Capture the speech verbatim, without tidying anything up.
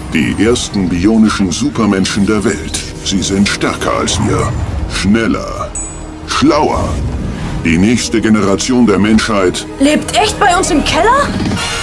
Die ersten bionischen Supermenschen der Welt. Sie sind stärker als wir. Schneller. Schlauer. Die nächste Generation der Menschheit Lebt echt bei uns im Keller?